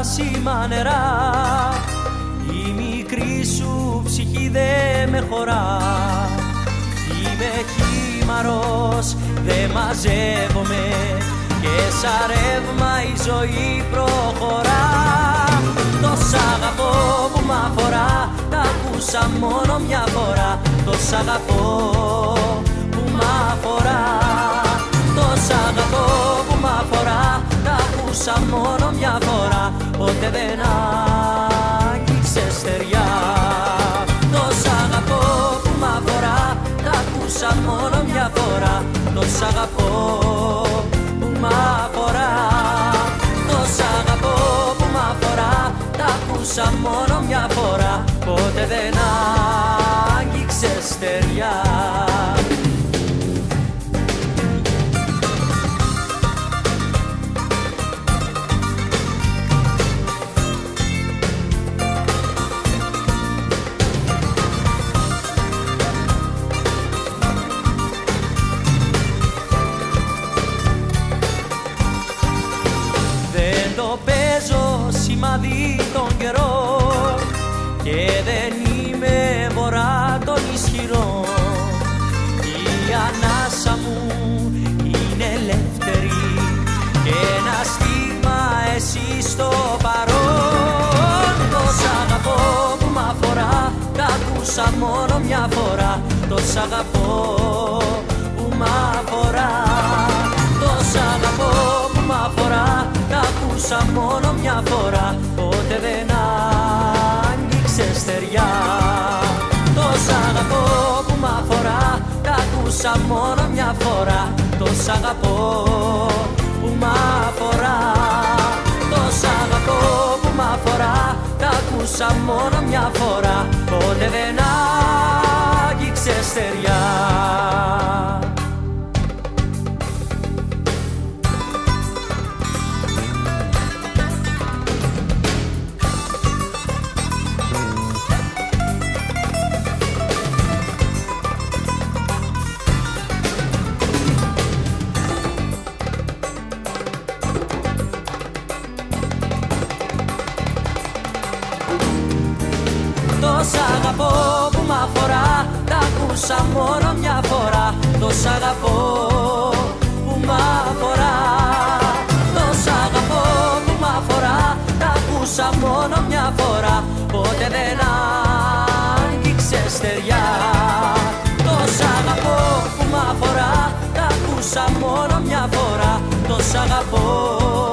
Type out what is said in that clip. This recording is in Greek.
θαλάσσιμα νερά. Η μικρή σου ψυχή δε με χωρά. Είμαι χήμαρος, δε μαζεύομαι και σαν ρεύμα η ζωή προχωρά. Τόσα αγαπώ που μ' αφορά, τα ακούσα μόνο μια φορά. Τόσα αγαπώ που μ' αφορά. Τόσα αγαπώ που μ' αφορά, τα ακούσα μόνο μια φορά. Ποτέ δεν άγγιξε στεριά. Τόσα αγαπώ που μ' αφορά, τα ακούσα μόνο μια φορά. Τόσα αγαπώ που μ' αφορά. Τόσα αγαπώ που μ' αφορά, τα ακούσα μόνο μια φορά. Ποτέ δεν άγγιξε στεριά. Δεν το παίζω σημαδί τον καιρό και δεν είμαι βορρά των ισχυρών. Η ανάσα μου είναι ελεύθερη και ένα στίγμα εσύ στο παρόν. Τόσα αγαπώ που μ' αφορά, τα ακούσα μόνο μια φορά. Τόσα αγαπώ που μ' αφορά. Τόσα αγαπώ που μ' αφορά, τα ακούσα μόνο μια φορά. Ποτέ δεν άγγιξε στεριά. Τόσα αγαπώ που μ' αφορά, τα ακούσα μόνο μια φορά. Τόσα αγαπώ που μ' αφορά. Τόσα αγαπώ που μ' αφορά, τα ακούσα μόνο μια φορά. Ποτέ δεν άγγιξε στεριά. Τόσα αγαπώ που μ' αφορά, τα ακούσα μόνο μια φορά. Τόσα αγαπώ που μ' αφορά. Τόσα αγαπώ που μ' αφορά, τα ακούσα μόνο μια φορά. Ποτέ δεν άγγιξε στεριά. Τόσα αγαπώ που μ' αφορά, τα ακούσα μόνο μια φορά. Τόσα αγαπώ